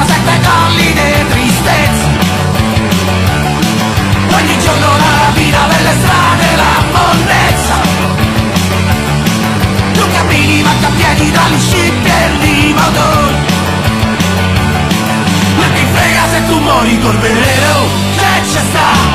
sette colline tristezza. Ogni giorno la rapina delle strade, la monnezza. Tu cammini ma a piedi tra gli scippi e i motori. Ma che frega se tu muori col veleno che c'è sta.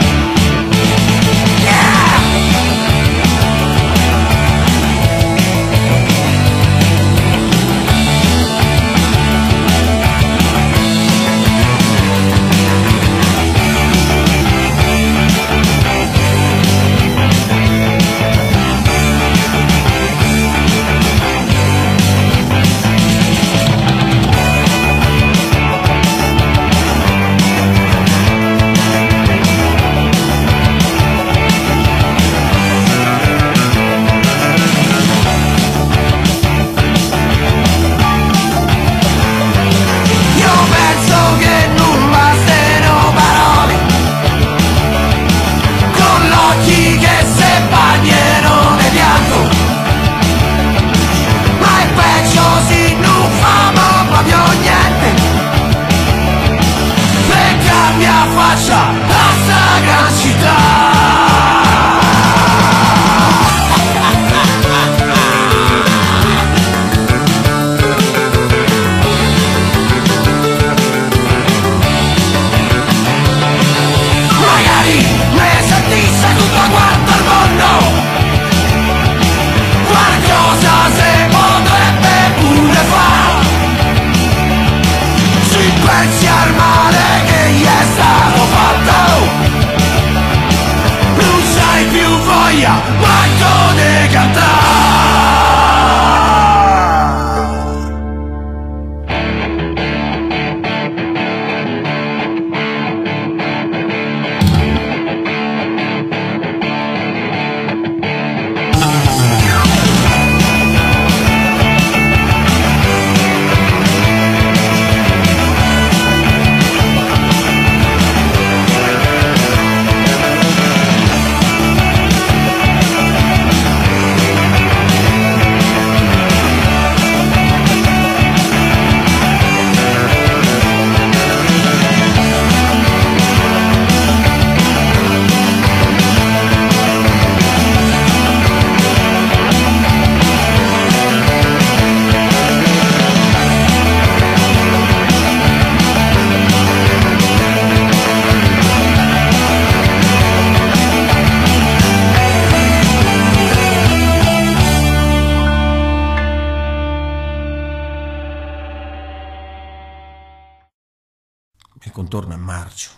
Il contorno è marcio.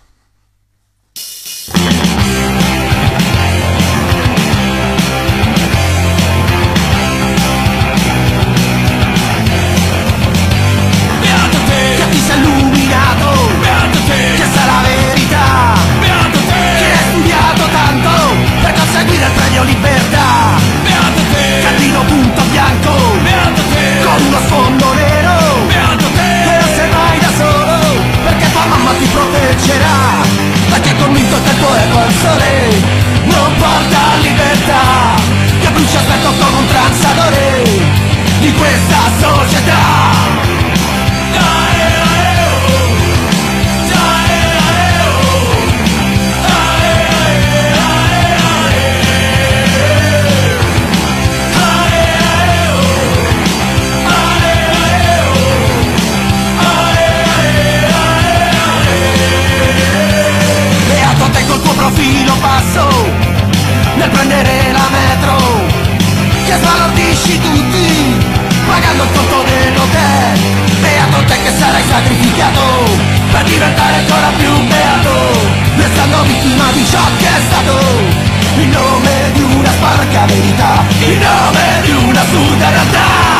Beato te, che ti sei illuminato. Beato te, che sa la verità. Beato te, che hai studiato tanto per conseguire il premio libertà. Beato te, cartino punto bianco. Beato te, con uno sfondo nero. Beato te, che non sei mai da solo, perché tua mamma ti proteggerà, perché è convinto che il tuo ego al sole non porta libertà, che brucia aspetto come un transatore di questa società. Profilo basso nel prendere la metro, che sbalordisci tutti pagando il conto dell'hotel. Beato te che sarai sacrificato per diventare ancora più beato, restando vittima di ciò che è stato, in nome di una sporca verità, in nome di una assurda realtà.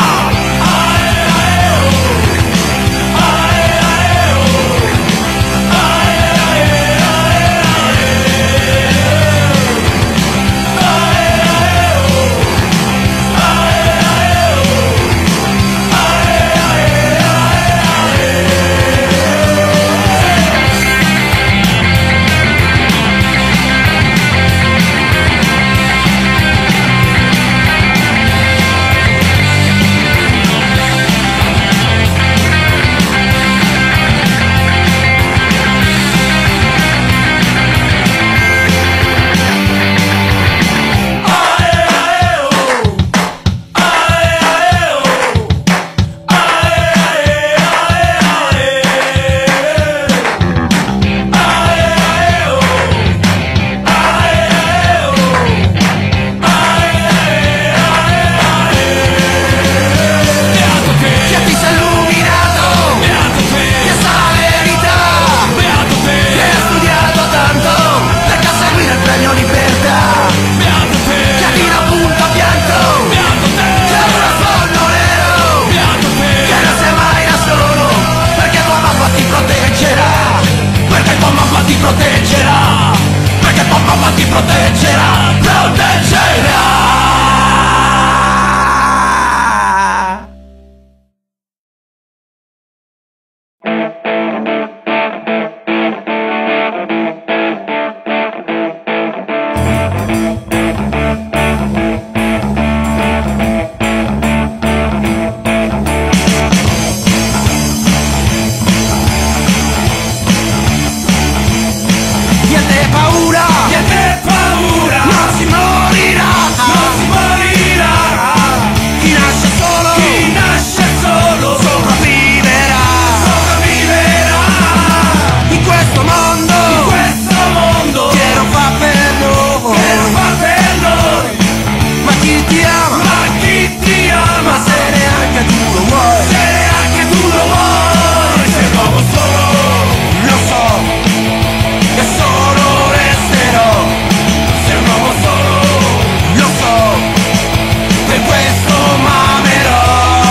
ti ama, ma chi ti ama, se neanche tu lo vuoi, se neanche tu lo vuoi, sei l'uomo solo, lo so, che solo resterò, sei un uomo solo, lo so, per questo m'amerò.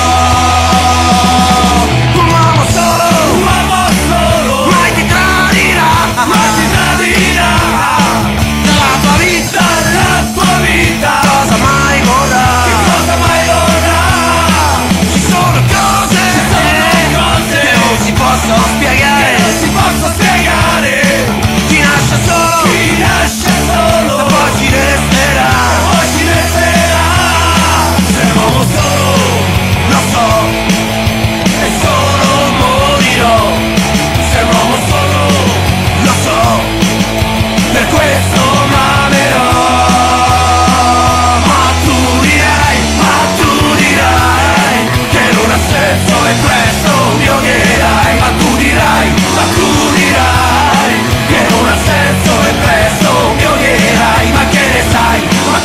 Un uomo solo, mai ti tradirà, mai ti tradirà. La tua vita, cosa mai vorrà, che cosa mai vorrà. Ci sono cose che non si possono spiegare, che non si possono spiegare. Chi nasce solo, e poi ci resterà, sei un uomo solo, lo so, e solo morirò. Sei un uomo solo, lo so, per questo m'amerò. Ma tu dirai che non ha senso e presto mi odierai. Ma tu dirai che non ha senso e presto mi odierai. Ma che ne sai,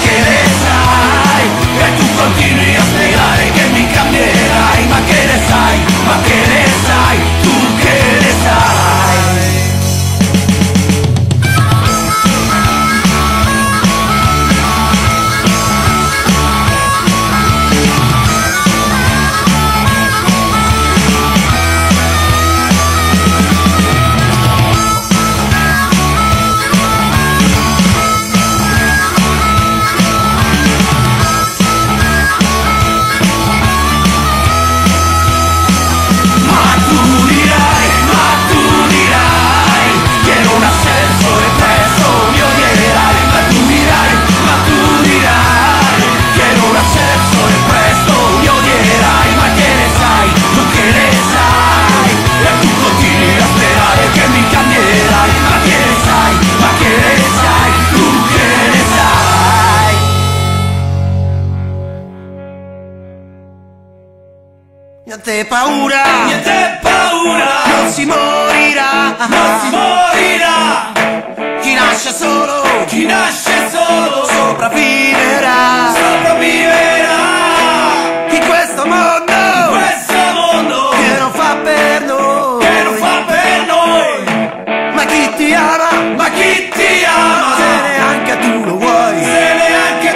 e tu continui a spiegare che mi cambierai. Ma che ne sai, tu che ne sai. Ma tu dirai che non ha senso e presto mi odierai. Ma tu dirai che non ha senso e presto mi odierai. Ma che ne sai, tu che ne sai, e tu continui a sperare che mi cambierai. Ma che ne sai, tu che ne sai. Niente paura, non si morirà, chi nasce solo, sopravviverà, in questo mondo, che non fa per noi, ma chi ti ama, se neanche tu lo vuoi, se neanche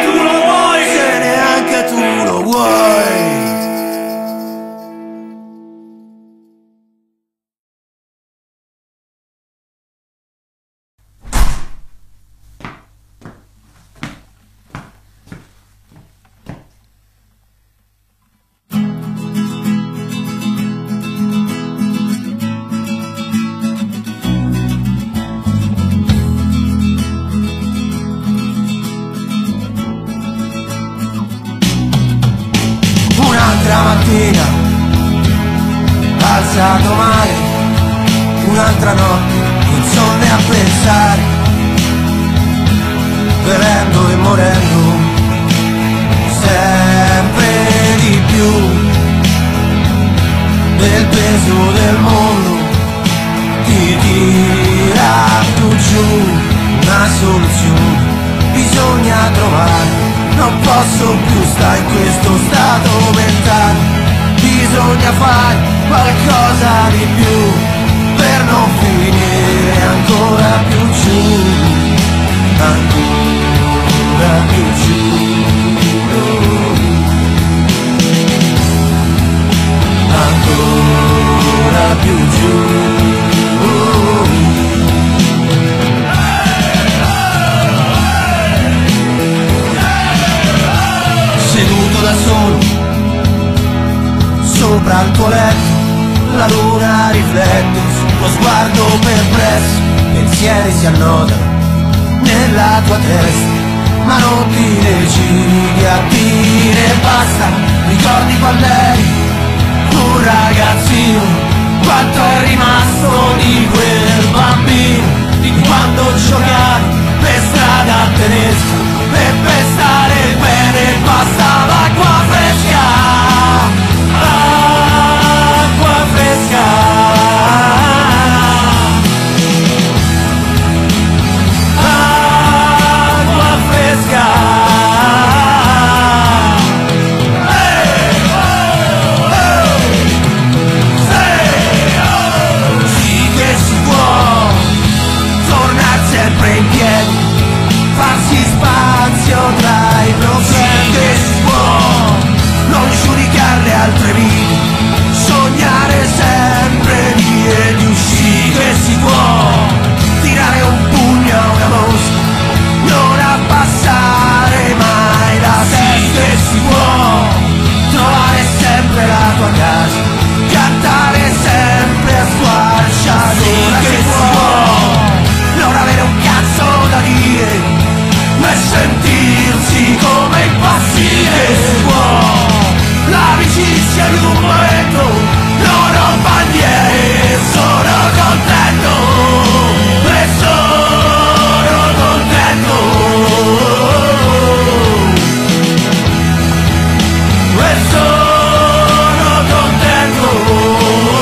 tu lo vuoi. Un'altra mattina, alzato male, un'altra notte, insonne a pensare, bevendo e morendo, sempre di più, del peso del mondo, ti tira più giù, una soluzione bisogna trovare. Non posso più stare in questo stato mentale, bisogna fare qualcosa di più per non finire ancora più giù, ancora più giù, ancora più giù. Seduto da solo sopra il tuo letto, la luna riflette sullo sguardo perplesso, pensieri si annodano nella tua testa, ma non ti decidi a dire basta. Ricordi quando eri un ragazzino, quanto è rimasto di quel bambino, di quando giocavi per strada tedesca e per stare bene bastava acqua fresca, acqua fresca. Acqua fresca. sentirsi come impazzire si può. L'amicizia di un momento non ho bandiere, sono contento e sono contento e sono contento.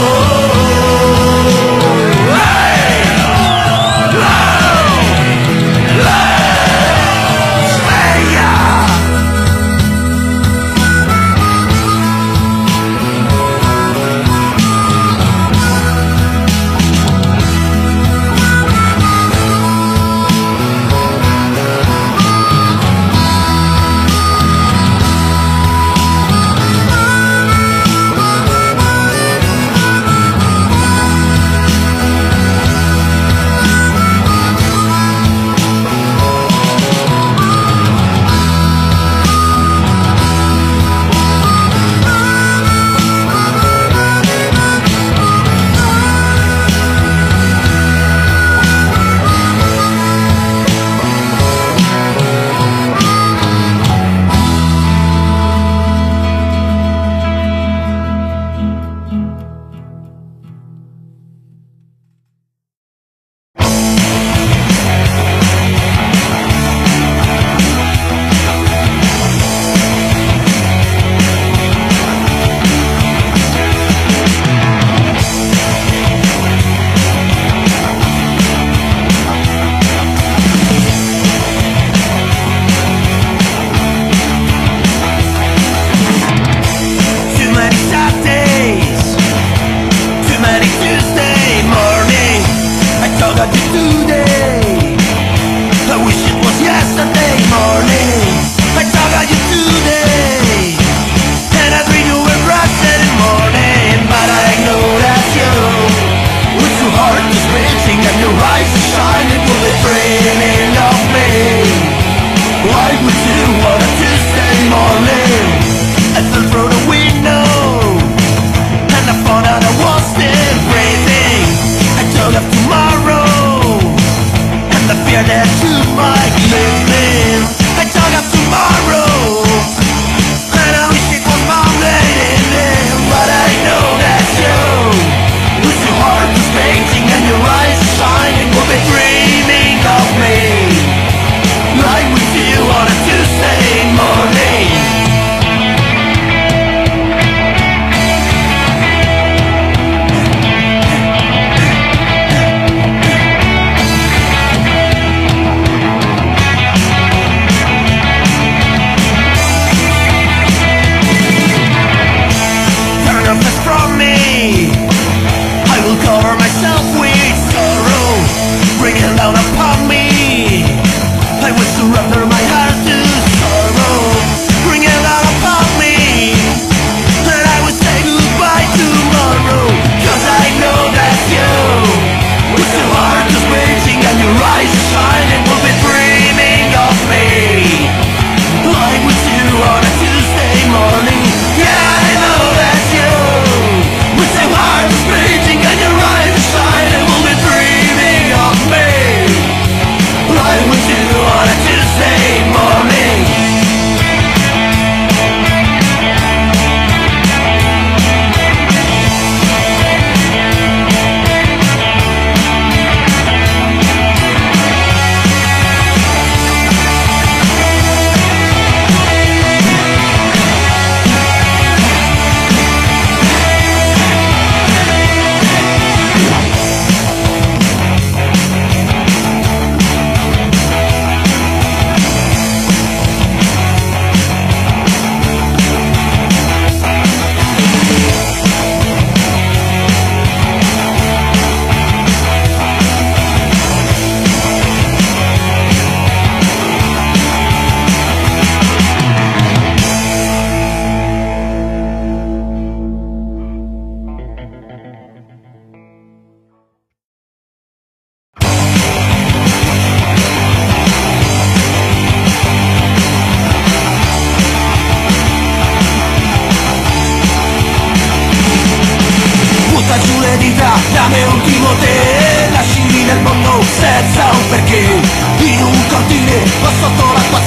Dammi ultimo te, lasci nel mondo senza un perché, in un cortile o sotto l'acqua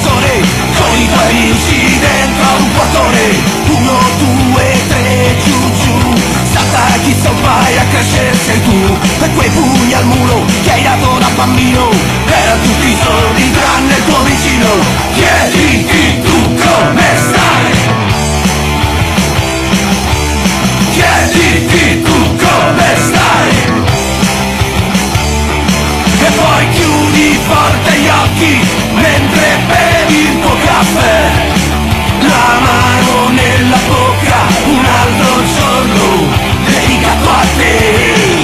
Riusci dentro a un portone, 1, 2, 3, giù giù. Salta chi vai a crescere sei tu. E quei pugni al muro che hai dato da bambino erano tutti soldi tranne il tuo vicino. Chiediti tu come stai, chiediti tu come stai, e poi chiudi forte gli occhi mentre bevi il tuo caffè. La mano nella bocca, un altro giorno dedicato a te.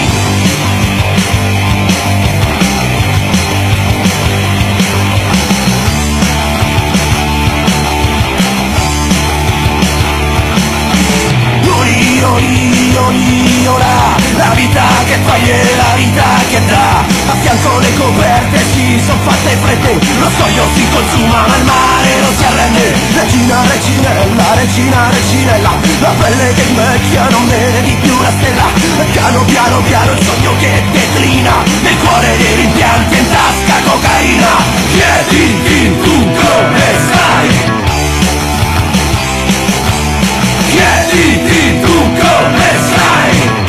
La vita che toglie, la vita che dà. A fianco le coperte si son fatte fredde. Lo scoglio si consuma ma il mare non si arrende. Regina, reginella, regina, reginella, la pelle che invecchia non vedi più la stella. Piano, piano, piano il sogno che declina. Nel cuore dei rimpianti in tasca cocaina. Chiediti tu come stai, chiediti tu come stai,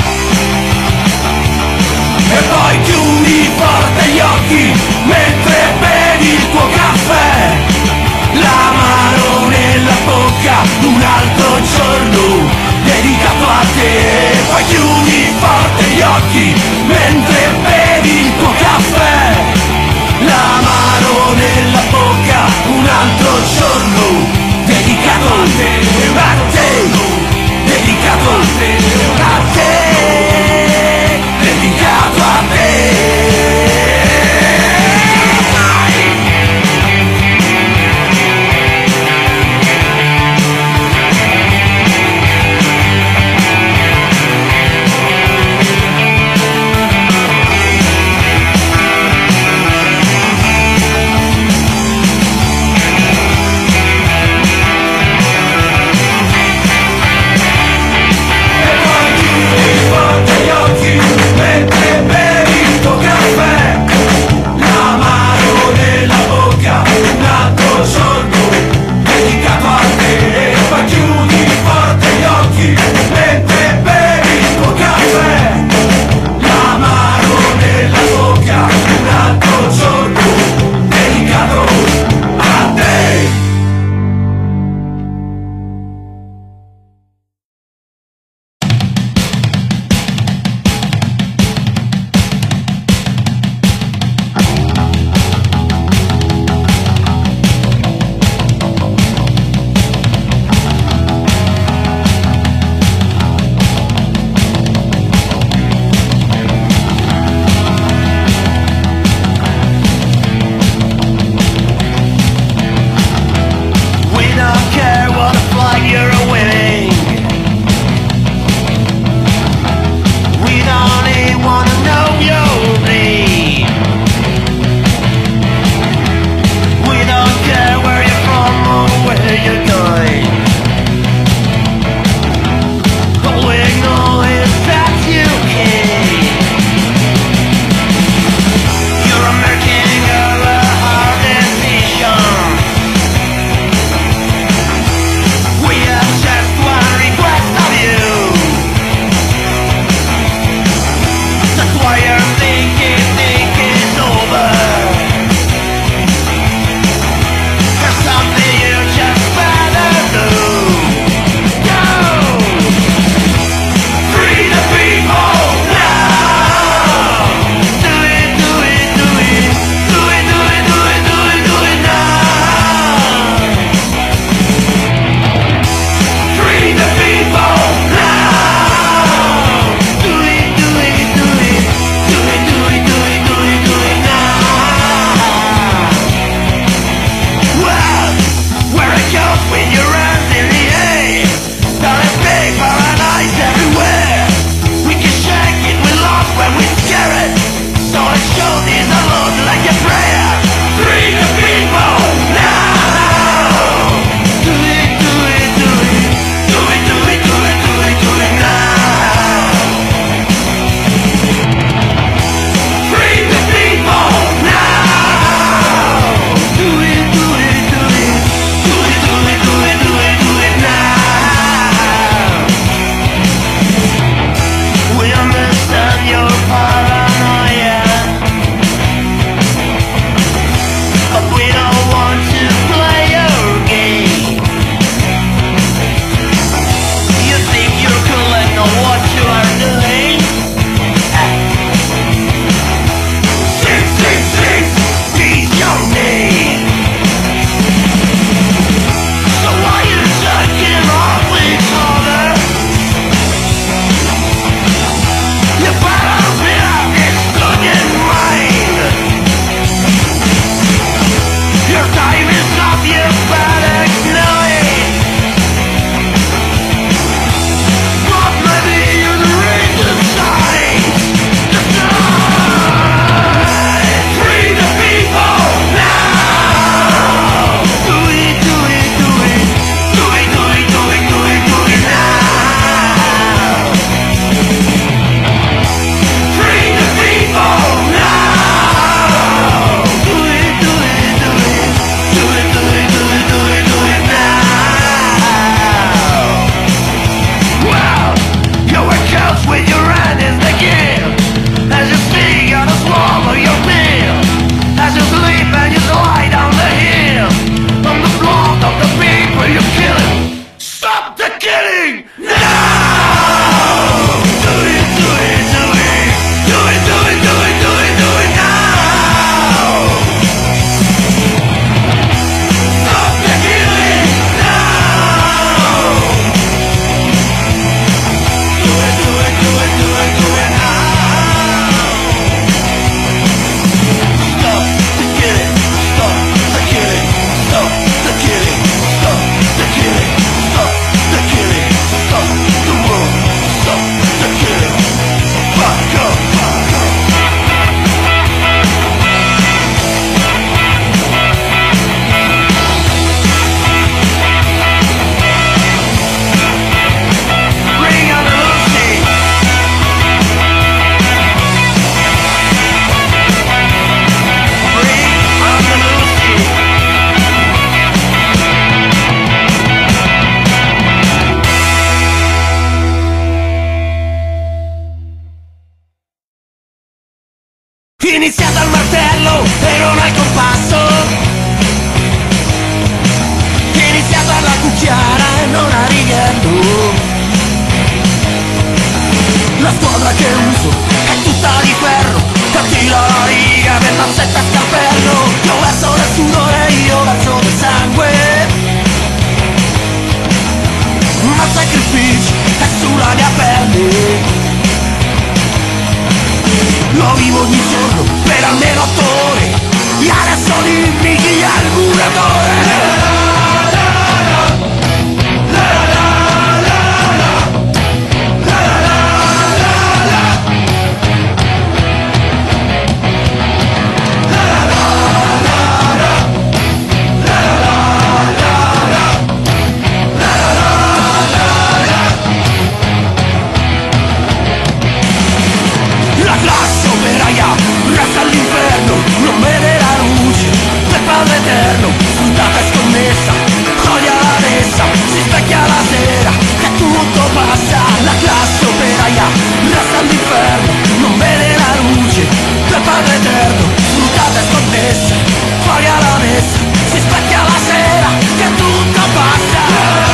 e poi chiudi forte gli occhi mentre bevi il tuo caffè. La mano nella bocca, un altro giorno dedicato a te. Poi chiudi forte gli occhi mentre bevi il tuo caffè. La mano nella bocca, un altro giorno dedicato a te, a te, dedicato a te, a te, dedicato a te. sacrifici e sulla mia pelle. Lo vivo ogni giorno per almeno 8 ore, e adesso dimmi chi è il muratore. Resta all'inferno, non vede la luce del Padre eterno, sfruttata e scommessa, odia la messa, si specchia la sera, che tutto passa. La classe operaia resta all'inferno, non vede la luce del Padre eterno, sfruttata e scommessa, odia la messa, si specchia la sera, che tutto passa.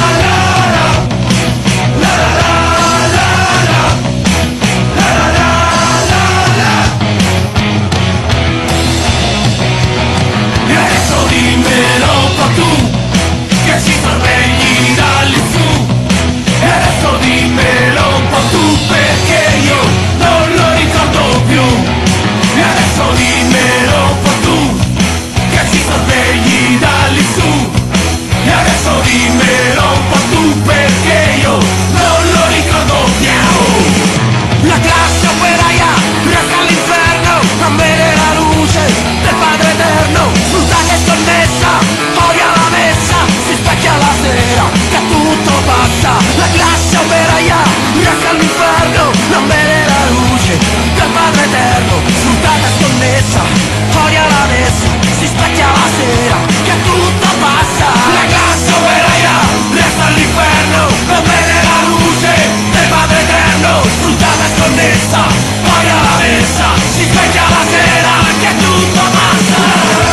Dimmelo un po' tu, che ci sorvegli da lì su. E adesso dimmelo un po' tu, perché io non lo ricordo più. E adesso dimmelo un po' tu, che ci sorvegli da lì su. E adesso dimmelo un po' tu, perché io non lo ricordo più. La classe operaia resta all'inferno, non vede la luce del Padre eterno, sfruttata e sconnessa, odia la messa, si specchia la sera, che tutto passa. La classe operaia resta all'inferno, non vede la luce del Padre eterno, sfruttata e sconnessa, odia la messa, si specchia la sera, che tutto passa. La classe operaia resta all'inferno, non vede la luce del Padre eterno, sfruttata e sconnessa, odia la messa, si specchia la sera, che tutto passa.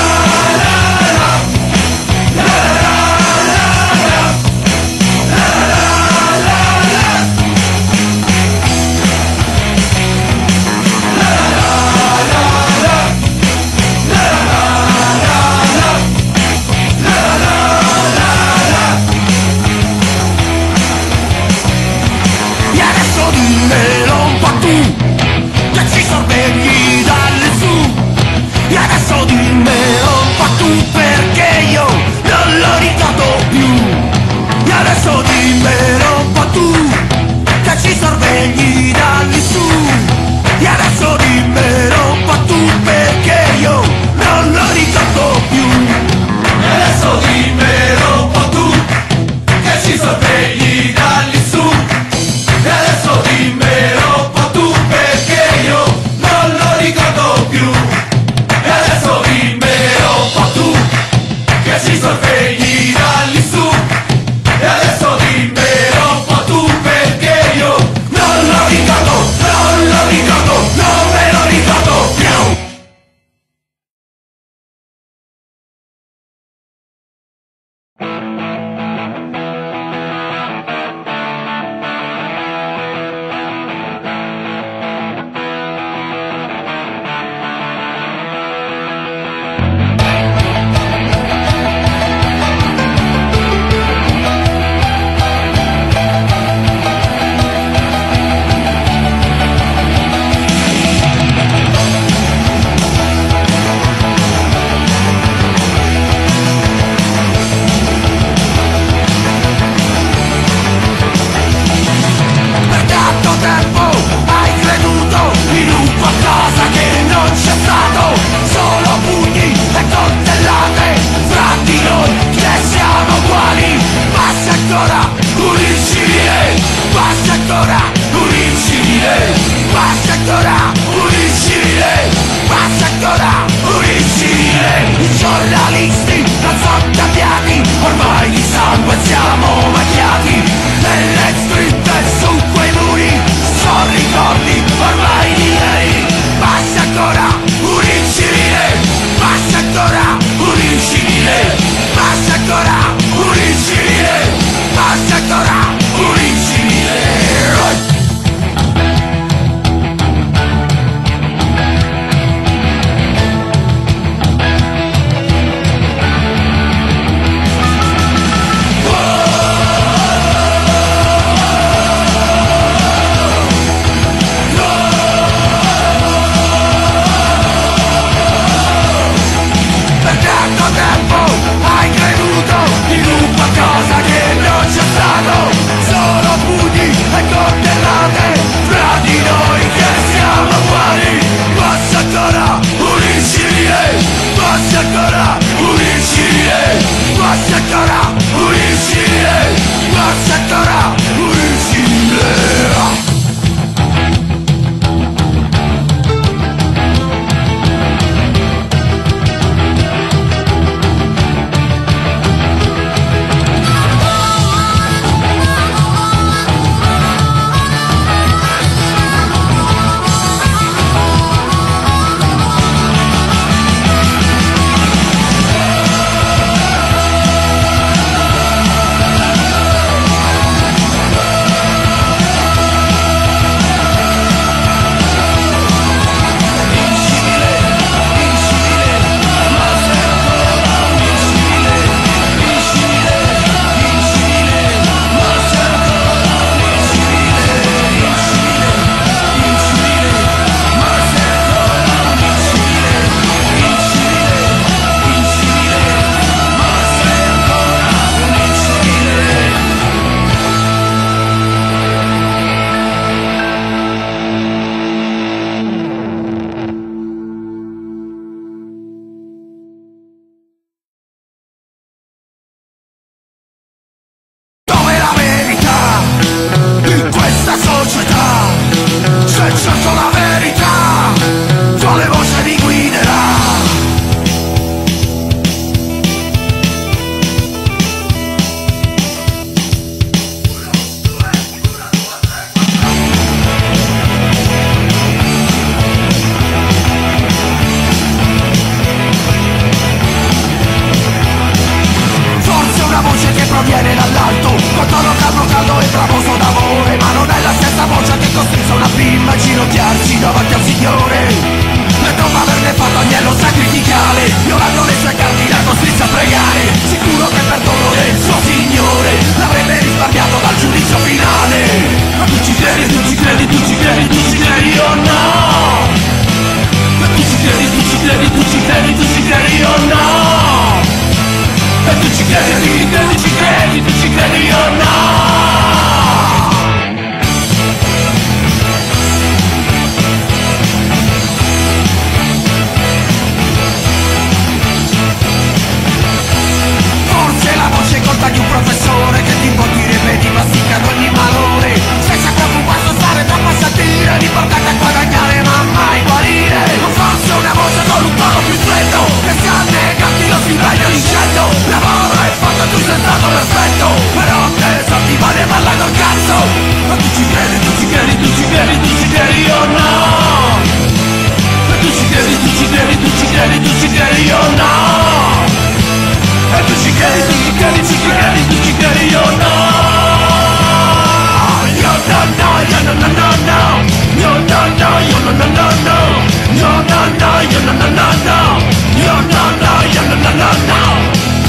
Dimmelo un po' tu, che ci sorvegli da lassù. E adesso dimmelo un po' tu, perché io non lo ricordo più. E adesso dimmelo un po' tu, che ci sorvegli da lassù. E adesso dimmelo un po' tu, perché io non lo ricordo più. E adesso dimmelo un po' tu, che ci sorvegli da lassù. E adesso dimmelo un po' tu, perché io non lo ricordo più. E adesso dimmelo un po' tu, che ci sorvegli da lì su. E adesso dimmelo un po' tu, perché io non lo ricordo, non lo ricordo, non me lo ricordo più. ci credi, tu ci credi, tu ci credi o no? La voce colta di un professore che ti può dire vedi mastica ad ogni malore, senza preoccuparsi di stare troppo a sentire, di portarti a guadagnare ma mai guarire. O forse una voce con un tono più freddo che si annegarti lo stipendio dicendo lavoro è fatto, tu sei stato perfetto, però te salti male e parla col cazzo. Ma tu ci credi, tu ci credi, tu ci credi, tu ci credi o no? Ma tu ci credi, tu ci credi, tu ci credi, tu ci credi o no? E tu ci credi, tu ci credi, ci credi, tu ci credi o no? Io no no, io no no no no. Io no no, io no no no no. Io no no, io no no no no. Io no no, io no no no no.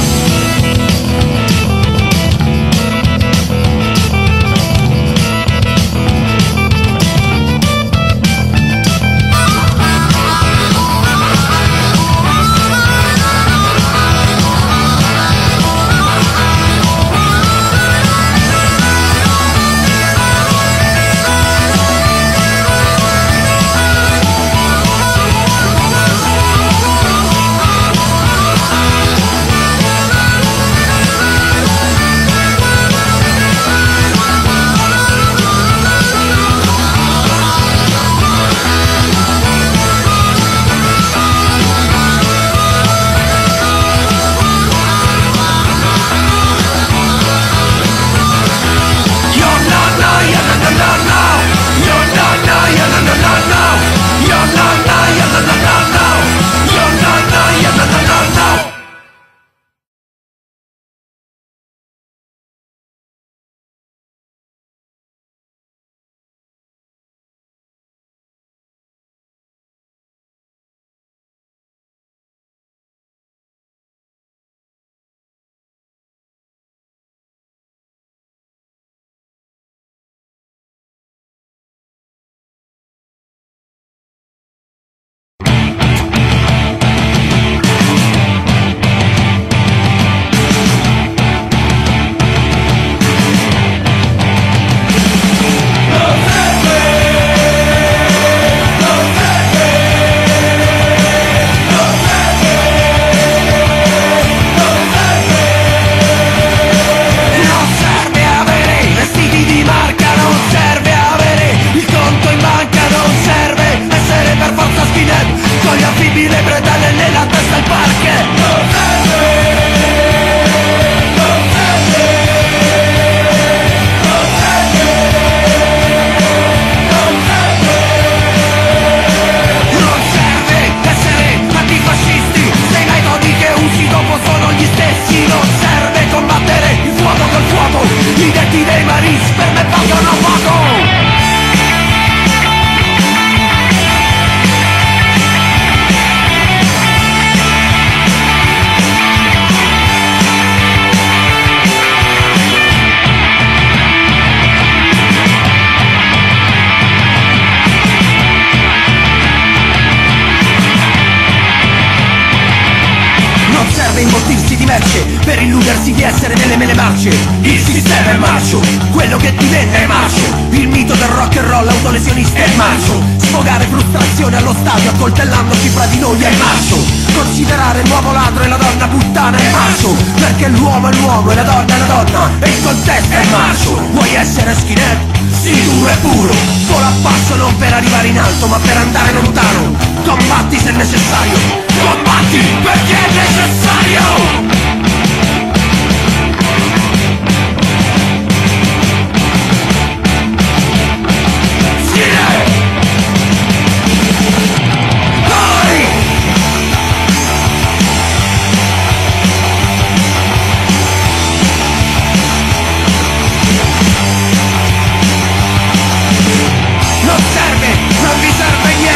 per illudersi di essere nelle mele marce. Il sistema è marcio, quello che ti vende è marcio. Il mito del rock and roll autolesionista è marcio. Sfogare frustrazione allo stadio accoltellandoci fra di noi è marcio. Considerare l'uomo ladro e la donna puttana è marcio, perché l'uomo è l'uomo e la donna è la donna e il contesto è marcio. Vuoi essere skinhead? Sì, duro e puro. Vola a passo non per arrivare in alto ma per andare lontano. Combatti se necessario, combatti perché è necessario.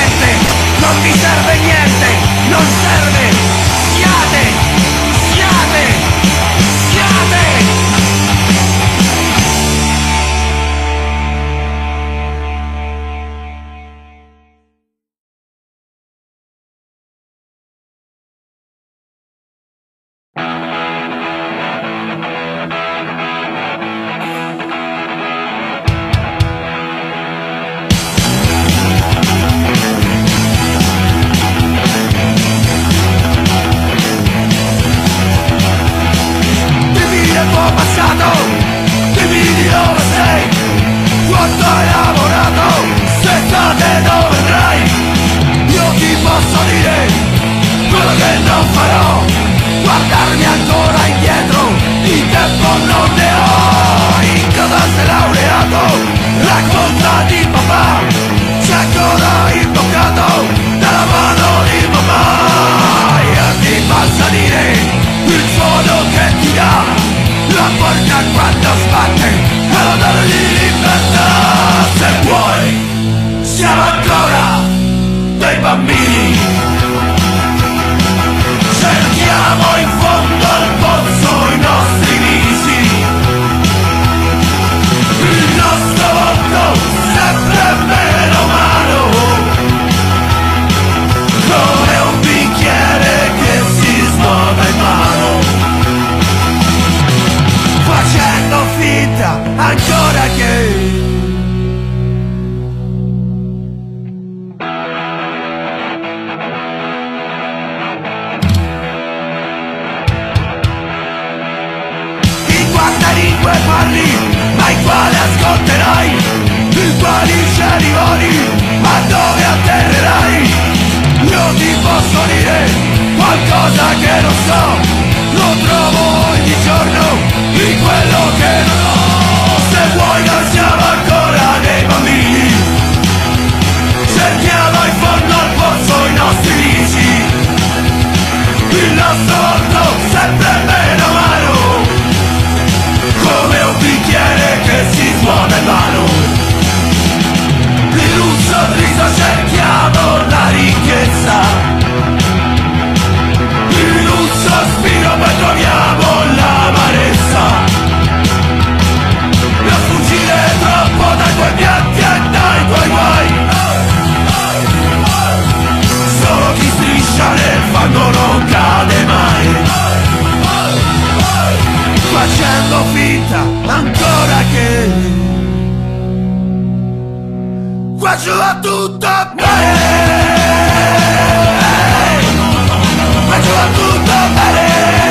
Non vi serve niente, non serve, siate va tutto bene, qua giù va tutto bene,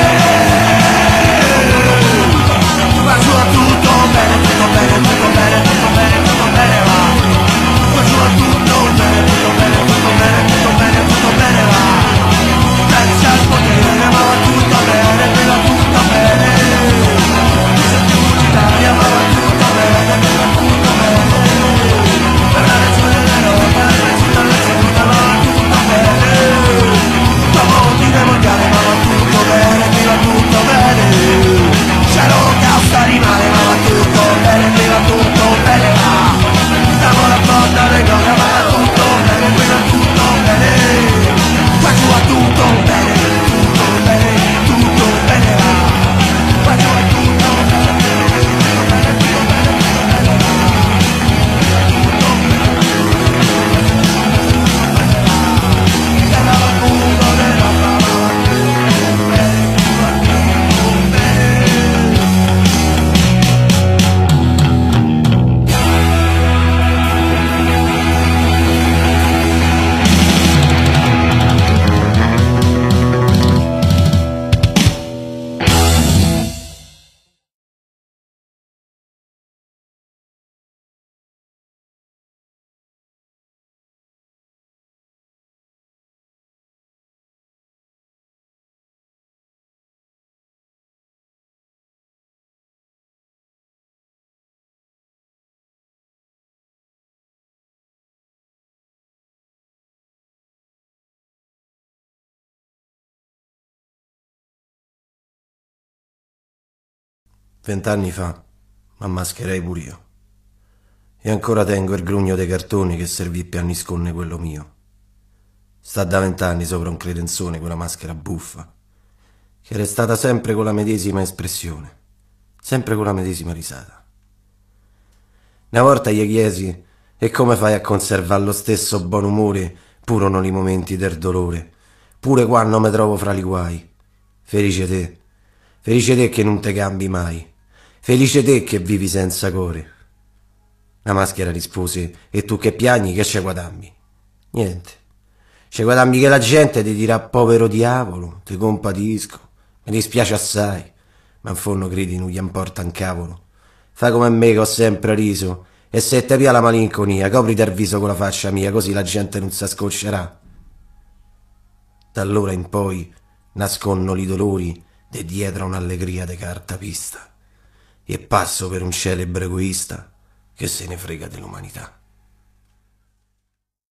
qua giù va tutto bene, tutto bene, tutto bene, tutto bene, tutto bene va, qua giù va tutto bene, tutto bene, tutto bene, tutto bene, tutto bene va, pensa al potere ma va tutto bene, qui va tutto bene, mi senti Italia ma va tutto bene, qui va tutto bene, per la regione dell'Europa, la città ma va tutto bene, dopo ordine mondiale ma va tutto bene, qui va tutto bene, c'è l'olocausto animale ma va tutto bene, qui va tutto bene, va, siamo la porta del gloria ma va tutto bene, qui va tutto bene, qua giù va tutto bene, tutto bene, tutto bene, va, qua giù va tutto bene, tutto bene, tutto bene, tutto bene, va. Vent'anni fa m'ammascherai pure io. E ancora tengo il grugno dei cartoni che servì per nascondere quello mio. Sta da 20 anni sopra un credenzone quella maschera buffa, che era stata sempre con la medesima espressione, sempre con la medesima risata. Una volta gli chiesi: e come fai a conservare lo stesso buon umore pure nei momenti del dolore, pure quando mi trovo fra li guai? Felice te che non te cambi mai, felice te che vivi senza core. La maschera rispose: e tu che piagni, che ci guadagni? Niente, ci guadagni che la gente ti dirà povero diavolo, ti compatisco, mi dispiace assai, ma in fondo credi non gli importa un cavolo. Fai come me che ho sempre riso, e se te pia la malinconia, copriti il viso con la faccia mia, così la gente non si scoccerà. Da allora in poi nascono i dolori de dietro a un'allegria de cartapista, e passo per un celebre egoista che se ne frega dell'umanità.